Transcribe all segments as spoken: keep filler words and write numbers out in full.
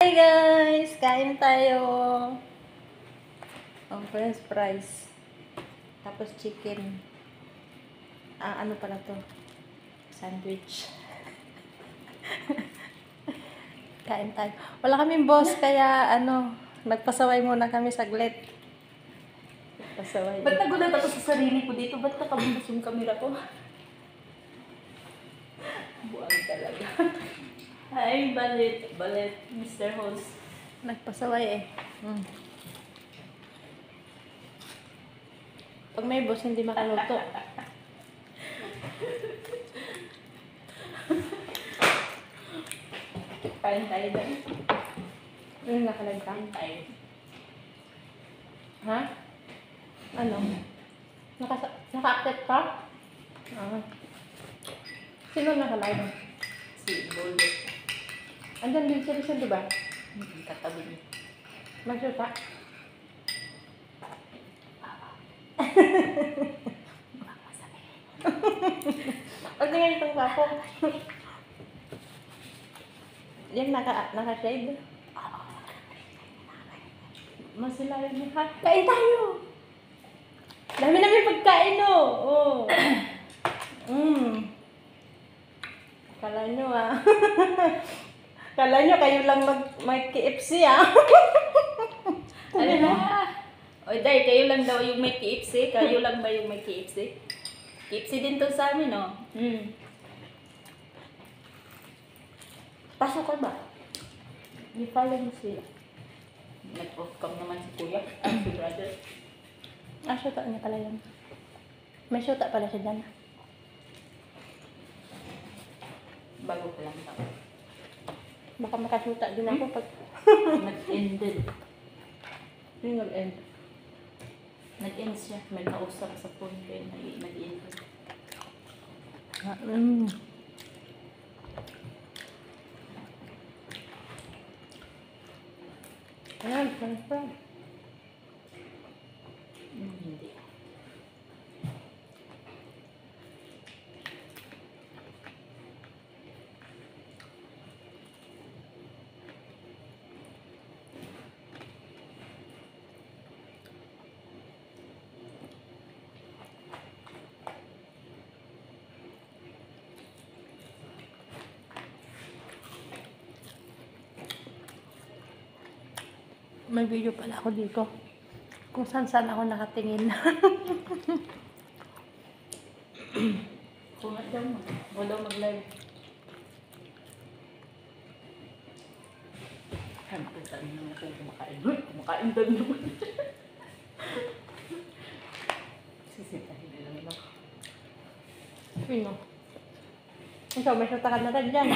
Hi guys! Kain tayo. Ang french fries. Tapos chicken. Ah, ano pala to? Sandwich. Kain tayo. Wala kaming boss, kaya ano, nagpasaway muna kami saglit. Nagpasaway. Ba't nagulat ako sa sarili ko dito? Ba't nakabulas yung camera ko? Buang talaga. Hi, Balit. Balit, mister Host. Nagpasaway eh. Hmm. Pag may boss, hindi makaluto. Kain tayo dahil. Ano nakalagay? Kain tayo. Ha? Ano? Naka naka-accept ka? Ah. Sino nakalagay? Si Bullet. Andyan din siya dito, di ba? Hmm, katabi niya. Magsuta. Huwag na nga itong papo. Yan, naka, naka-shade. Masilayan niya ha. Kain tayo! Dami namin pagkain, no? Oh. Mm. Kala nyo, ah. Kala nyo, kayo lang mag, mag-K F C, ah. Ano na? O, Day, kayo lang daw yung may K F C. Kayo lang ba yung may K F C? K F C din to sa amin, no? Mm. Pasok ka ba? I-follow mo sila. Nag-off cam naman si Kuya. Ah, si brother. Ah, syuta niya pala yan. May syuta pala siya dyan. Bago pa lang daw. Baka makasyuta din ako pag Nag-ended. single end. Nag-end siya. May kausap sa phone ko yun. Nag-end. Ah, mm. Ayan, french fry. Hmm, hindi. May video pala ako dito. Kung saan saan ako nakatingin. Kungat daw mo. Huwag daw mag-live. Ano po saan naman kung kumakain? Uy, kumakain daw naman. Sisitahin na lang ako. Sino? Ikaw, may syuta ka na rin dyan.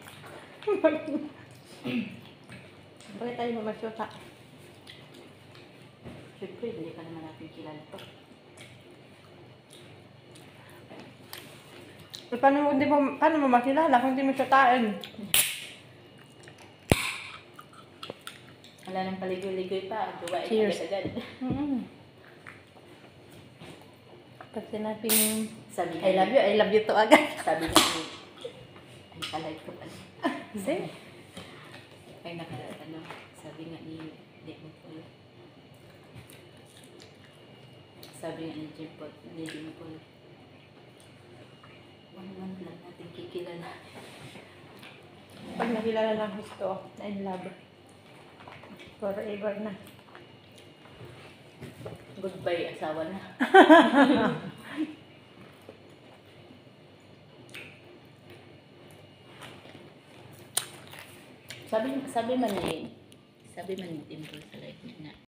Bakit tayo mamasyuta? Siyempre, hindi ka naman natin kilala to. Eh, paano mo, hindi mo, paano mo makilala kung hindi mo syutain? Wala nang paligoy-ligoy pa. Duwain Cheers. agad-agad. Mm-hmm. Pag sinabing, Sabi I love you, I love you to agad. Sabi niya ni... Ay, palay ko pala. Kasi, Ay, nakakano. Sabi nga ni... Di mo po. Sabi nga ni Jimpot. Ni Jimpot. One month lang natin kikilala. pag nakilala lang gusto, I love. Forever na. Goodbye, asawa na. sabi sabi man ni sabi man ni Dimple sa life niya na